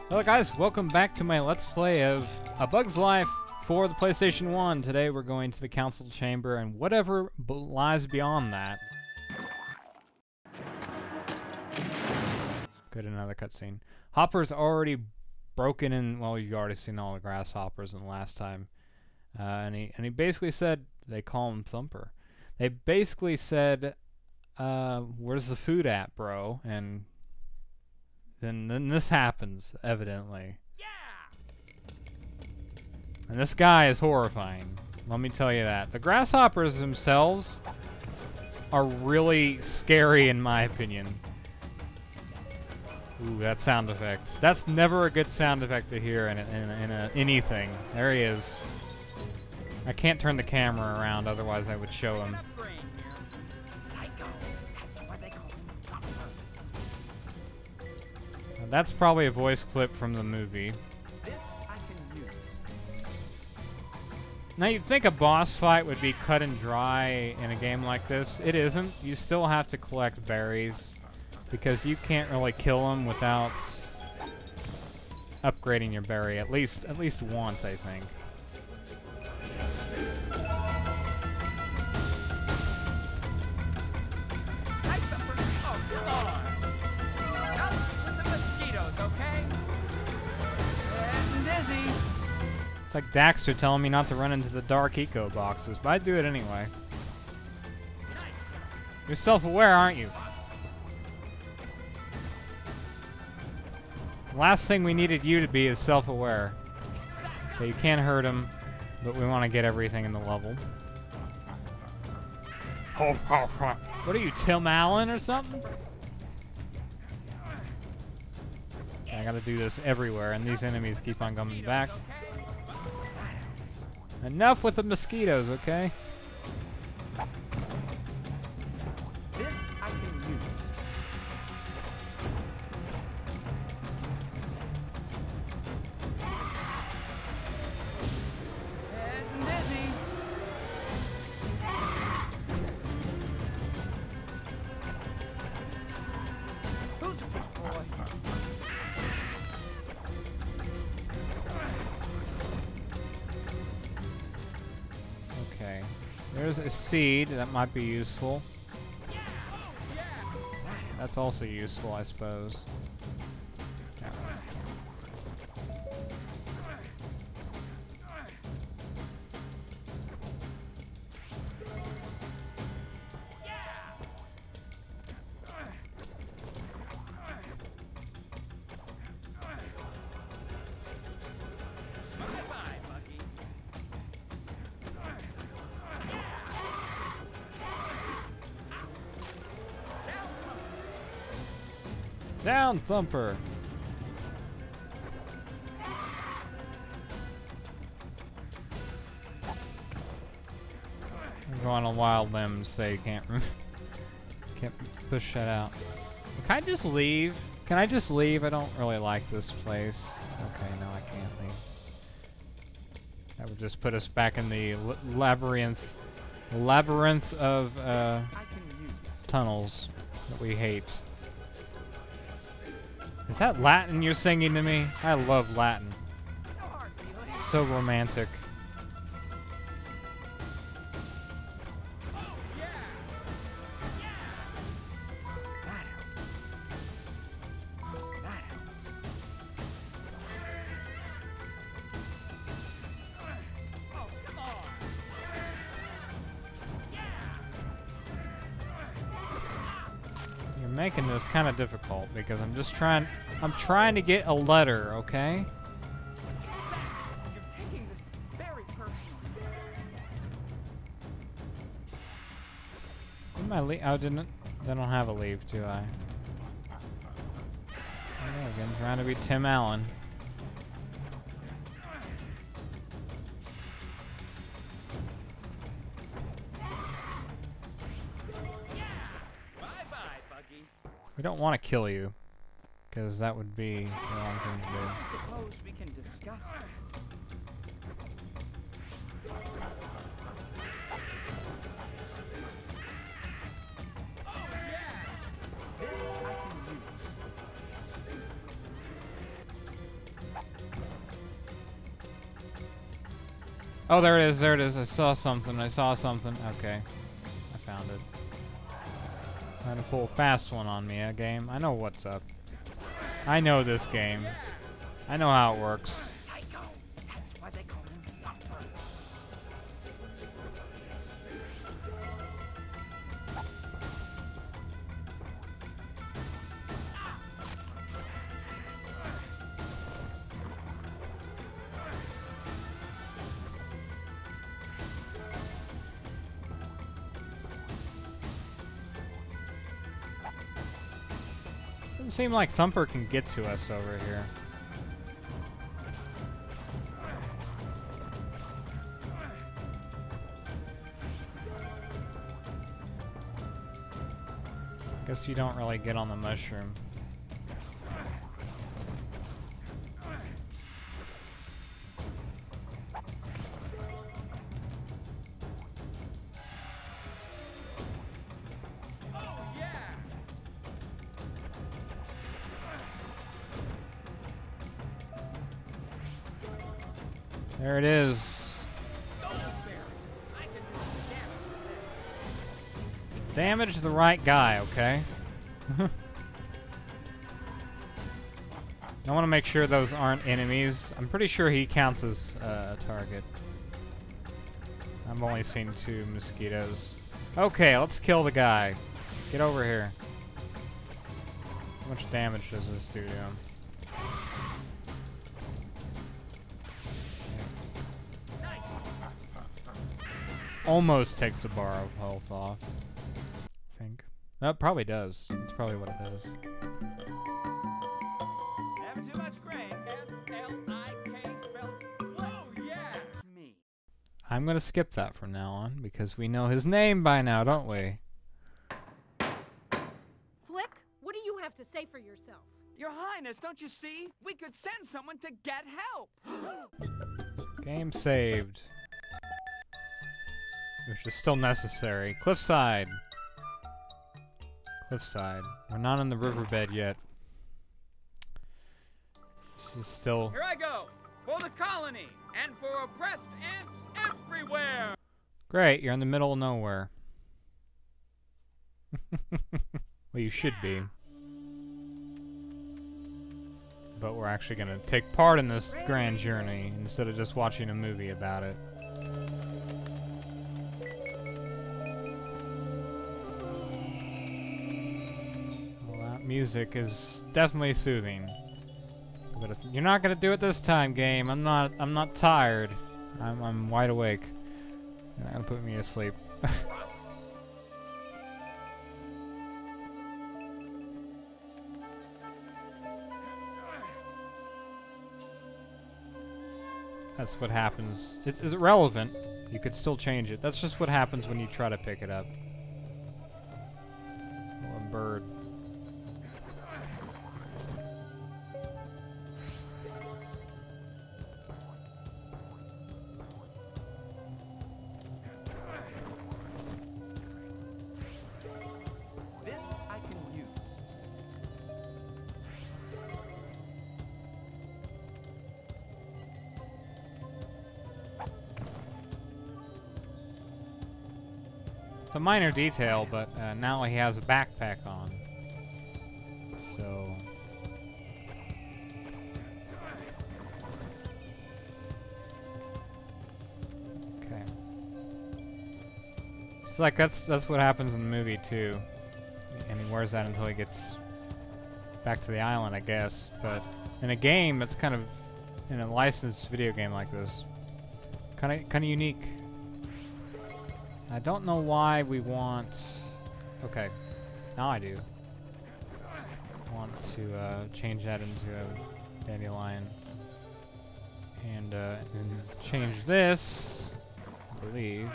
Hello guys, welcome back to my Let's Play of A Bug's Life for the PlayStation 1. Today we're going to the council chamber and whatever lies beyond that. Good, another cutscene. Hopper's already broken in, well, you've already seen all the grasshoppers in the last time. And he basically said, they call him Thumper. They basically said, where's the food at, bro? And then this happens, evidently. Yeah! And this guy is horrifying. Let me tell you that. The grasshoppers themselves are really scary in my opinion. Ooh, that sound effect. That's never a good sound effect to hear in anything. There he is. I can't turn the camera around, otherwise I would show him. That's probably a voice clip from the movie. This I can use. Now you'd think a boss fight would be cut and dry in a game like this. It isn't. You still have to collect berries because you can't really kill them without upgrading your berry at least once, I think. Hi, Thumper. Oh, come on. Out with the mosquitoes, okay? Getting dizzy. It's like Daxter telling me not to run into the dark eco boxes, but I do it anyway. You're self-aware, aren't you? The last thing we needed you to be is self-aware. Okay, you can't hurt him, but we want to get everything in the level. What are you, Tim Allen or something? I gotta do this everywhere, and these enemies keep on coming back. Enough with the mosquitoes, okay? This I can use. Getting dizzy. Who's a good boy? Okay. There's a seed that might be useful. That's also useful, I suppose. Yeah. Bye-bye, Buggy. Down, Thumper! I'm going on a wild limb to say you can't push that out. Can I just leave? Can I just leave? I don't really like this place. Okay, no, I can't leave. That would just put us back in the labyrinth of I can use. tunnels that we hate. Is that Latin you're singing to me? I love Latin. No hard feelings. So romantic. Oh, yeah. That helps. That helps. Oh, come on. You're making this kind of difficult because I'm trying to get a letter, okay? You're taking this very personal. Didn't my leave? Oh, didn't. I don't have a leave, do I? Oh, again, trying to be Tim Allen. Bye-bye, Buggy. We don't want to kill you, because that would be the wrong thing to do. I suppose we can discuss this. Oh, yeah! This I can use. Oh, there it is. There it is. I saw something. I saw something. Okay. I found it. Trying to pull a fast one on me, game. I know what's up. I know this game. I know how it works. Psycho. That's why they call him Thumper. Doesn't seem like Thumper can get to us over here. Guess you don't really get on the mushroom. There it is. Damage the right guy, okay? I want to make sure those aren't enemies. I'm pretty sure he counts as a target. I've only seen 2 mosquitoes. Okay, let's kill the guy. Get over here. How much damage does this do to him? Almost takes a bar of health off. I think. No, it probably does. That's probably what it does. Never too much grain. F-L-I-K spells oh yeah, it's me. I'm gonna skip that from now on because we know his name by now, don't we? FLIK, what do you have to say for yourself? Your Highness, don't you see? We could send someone to get help. Game saved. Which is still necessary. Cliffside. Cliffside. We're not in the riverbed yet. This is still... Here I go. For the colony. And for oppressed ants everywhere. Great, you're in the middle of nowhere. Well, you should be. But we're actually gonna take part in this grand journey instead of just watching a movie about it. Music is definitely soothing. But you're not gonna do it this time, game. I'm not tired. I'm wide awake. You're not gonna put me to sleep. That's what happens. It's irrelevant. You could still change it. That's just what happens when you try to pick it up. Oh, a bird. It's a minor detail, but now he has a backpack on. So... Okay. It's like that's what happens in the movie too. And he wears that until he gets back to the island, I guess. But in a game that's kind of in a licensed video game like this, kind of unique. I don't know why we want... Okay, now I do. I want to change that into a Dandelion. And change this, I believe.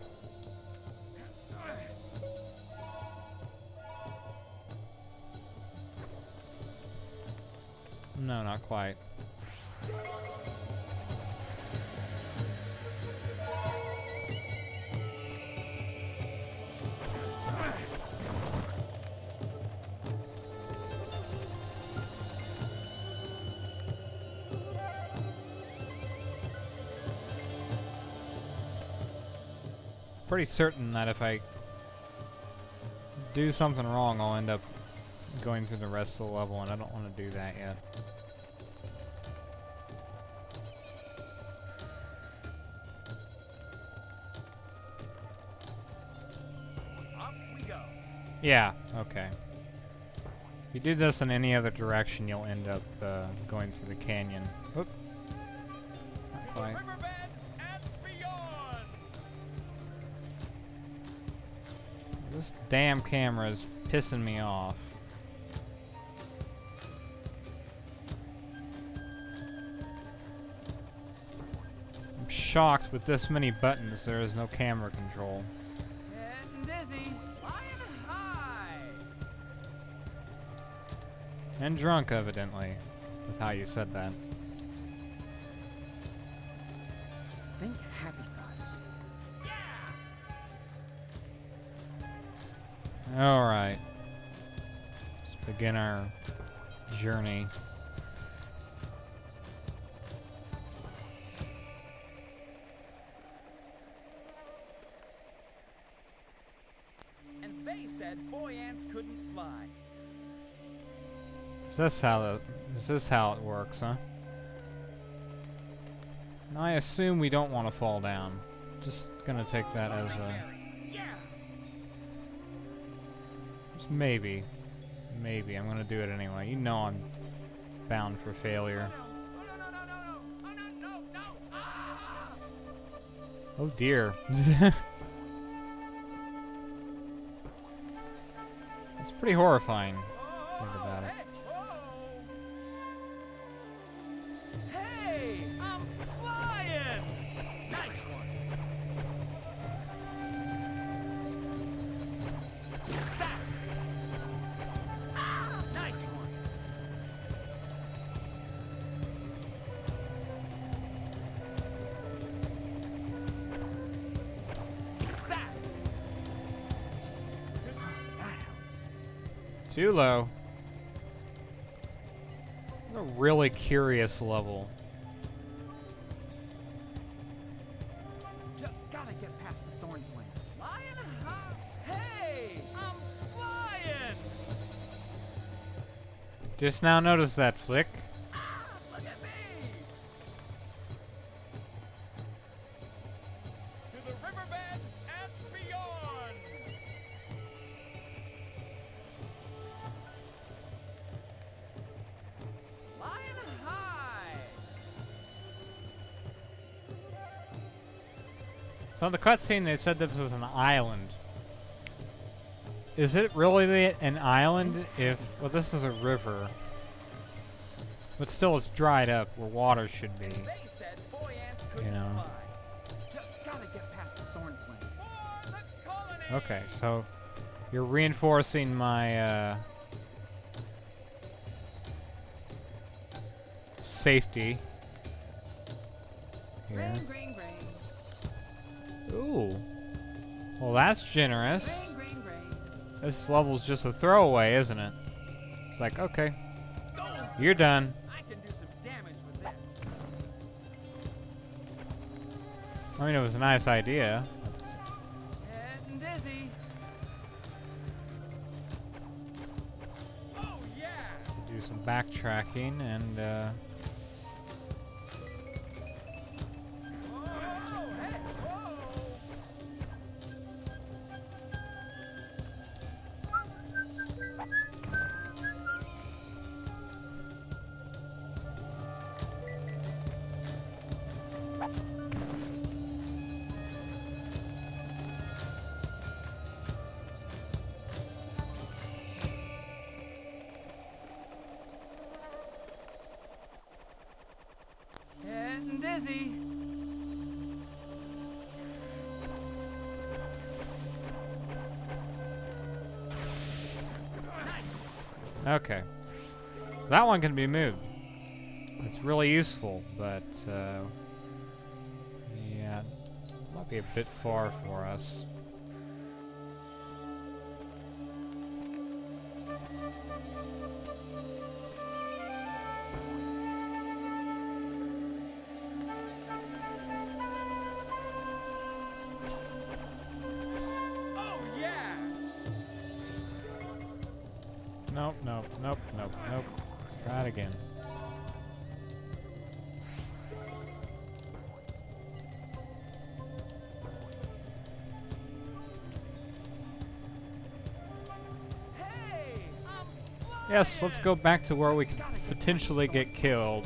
No, not quite. pretty certain that if I do something wrong, I'll end up going through the rest of the level, and I don't want to do that yet. Up we go. Yeah, okay. If you do this in any other direction, you'll end up going through the canyon. Whoop. Not To the quite. riverbed and beyond. This damn camera is pissing me off. I'm shocked with this many buttons there is no camera control. Getting dizzy. Flying high. And drunk, evidently, with how you said that. Think happy thoughts. Yeah. Alright. Let's begin our journey. And they said boy ants couldn't fly. Is this how it works, huh? And I assume we don't want to fall down. Just gonna take that as a Yeah. just maybe. Maybe I'm gonna do it anyway. You know I'm bound for failure. Oh no no no no no. Oh no no no. Ah! Oh dear. It's pretty horrifying. Think about it. Hey, I'm flying! Nice one. That. Ah, nice one. That. Too low. A really curious level. Just gotta get past the thorn plant. Flying high. Hey, I'm flying! Just now noticed that, FLIK. Ah, look at me! To the riverbed and beyond! Flying high! So in the cutscene they said this was an island. Is it really an island if... Well, this is a river. But still it's dried up where water should be. They said boy ants couldn't know. fly. Just gotta get past the thorn plant. For the colony! Okay, so you're reinforcing my safety here. Rain, rain, rain. Ooh. Well, that's generous. Rain, rain, rain. This level's just a throwaway, isn't it? It's like, okay, Go! you're done. I can do some damage with this. I mean, it was a nice idea. Getting dizzy. Oh yeah! Do some backtracking and Whoa! Hey! Whoa! Getting dizzy. okay. That one can be moved. It's really useful, but yeah, might be a bit far for us. Nope, nope, nope. Try it again. Hey, I'm Yes, let's go flying! back to where we Just could gotta get potentially past the get killed.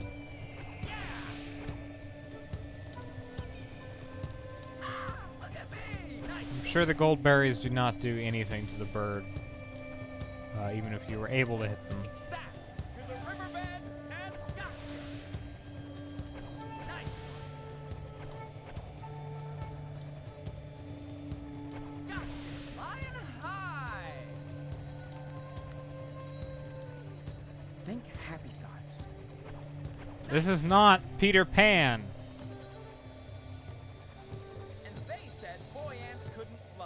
Ah, look at me! Nice. I'm sure the gold berries do not do anything to the bird, even if you were able to hit them. Back to the riverbed and gotcha. Nice one. Gotcha. Flying high. Think happy thoughts. This is not Peter Pan. And they said boy ants couldn't fly.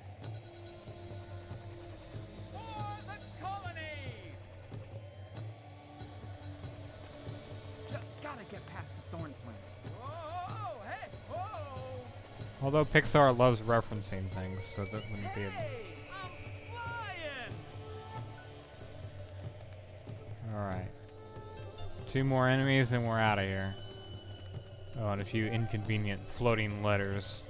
For the colony! Just gotta get past the thorn plant. Whoa, hey, whoa! Although Pixar loves referencing things, so that wouldn't be a... Hey, I'm flying! Alright. 2 more enemies and we're out of here. Oh, and a few inconvenient floating letters.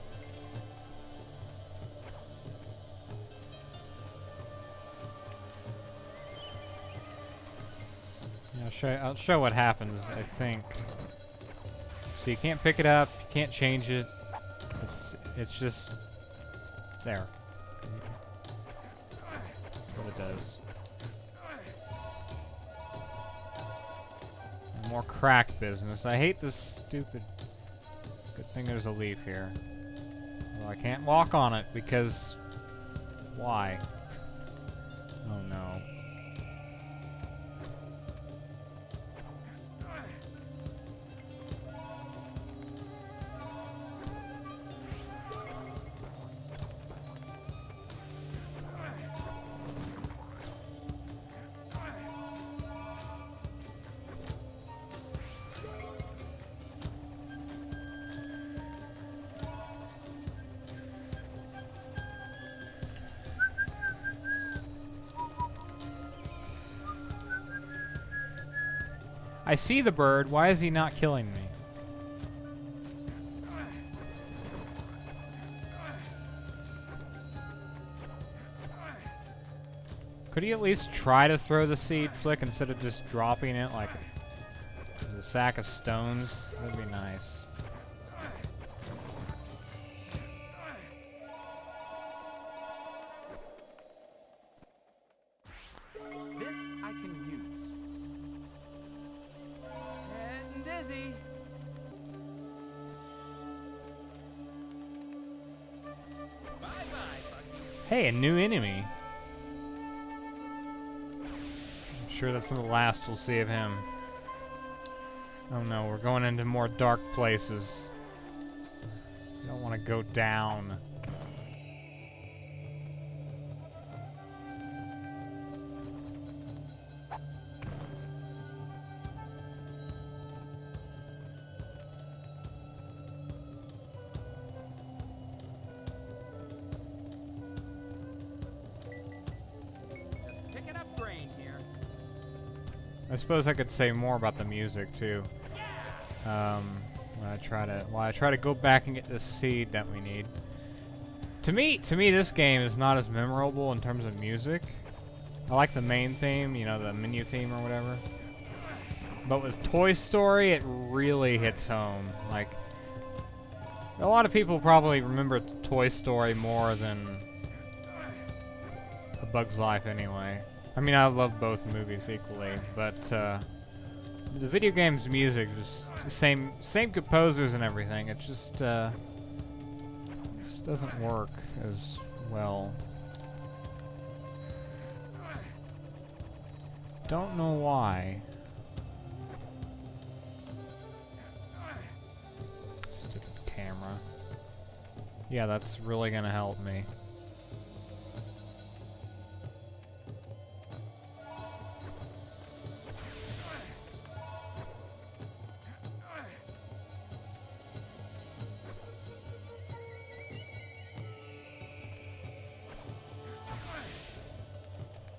Yeah, I'll show what happens, I think. So you can't pick it up, you can't change it. It's just there. That's what it does. More crack business. I hate this stupid... Good thing there's a leaf here. Although I can't walk on it because... Why? Oh no. I see the bird. Why is he not killing me? Could he at least try to throw the seed, FLIK, instead of just dropping it like a sack of stones? That'd be nice. This I can use. Getting dizzy. Bye-bye, Bucky. Hey, a new enemy. I'm sure that's not the last we'll see of him. Oh no, we're going into more dark places. I don't want to go down. Just picking up grain here. I suppose I could say more about the music too. When I try to go back and get this seed that we need. To me, this game is not as memorable in terms of music. I like the main theme, you know, the menu theme or whatever. But with Toy Story, it really hits home. Like, a lot of people probably remember Toy Story more than A Bug's Life anyway. I mean, I love both movies equally, but the video game's music is the same composers and everything. It just doesn't work as well. Don't know why. Stupid camera. Yeah, that's really gonna help me.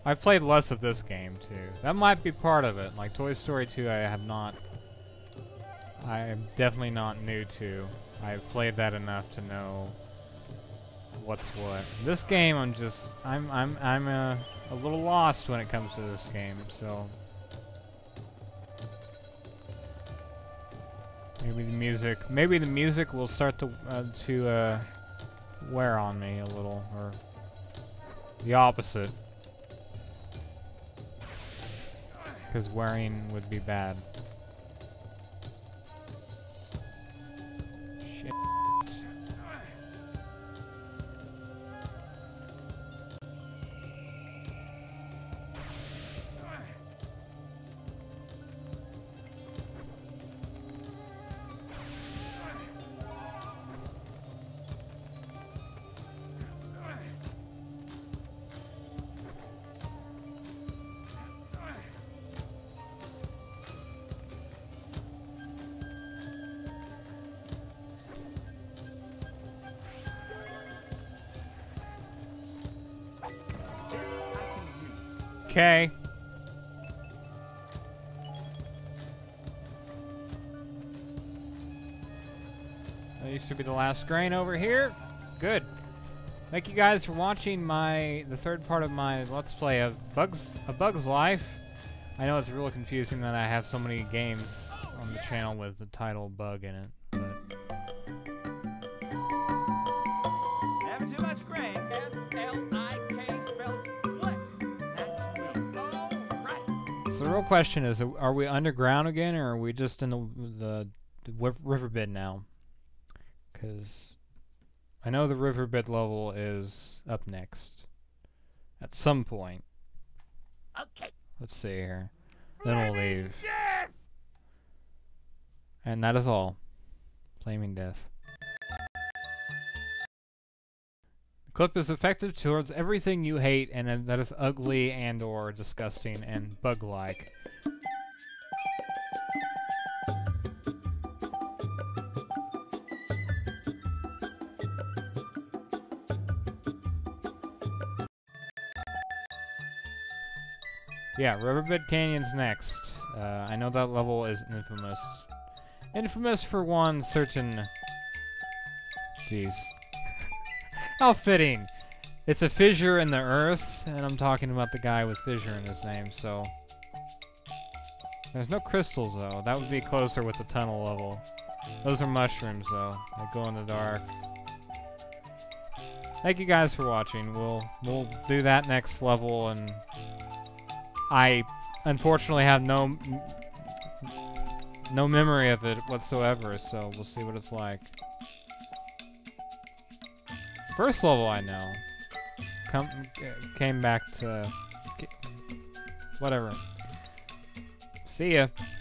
I played less of this game too. That might be part of it. Like Toy Story 2, I have not. I am definitely not new to. I've played that enough to know what's what. This game, I'm a little lost when it comes to this game. So maybe the music will start to wear on me a little, or the opposite. Because wearing would be bad. Shit. Okay. That used to be the last grain over here. Good. Thank you guys for watching the third part of my Let's Play of A Bug's Life. I know it's really confusing that I have so many games on the channel with the title Bug in it, but Never too much grain. FLIK spells FLIK. That's me. All right. so the real question is, are we underground again, or are we just in the riverbed now? Because I know the riverbed level is up next at some point. Okay. Let's see here. Then we'll leave. And that is all. Flaming Death. The clip is effective towards everything you hate and that is ugly and or disgusting and bug-like. Yeah, Riverbed Canyon's next. I know that level is infamous. Infamous for one certain... Jeez. How fitting. It's a fissure in the earth, and I'm talking about the guy with fissure in his name, so... There's no crystals, though. That would be closer with the tunnel level. Those are mushrooms, though. They glow in the dark. Thank you guys for watching. We'll do that next level, and... I unfortunately have no memory of it whatsoever, so we'll see what it's like. First level I know. Came back to... whatever. See ya.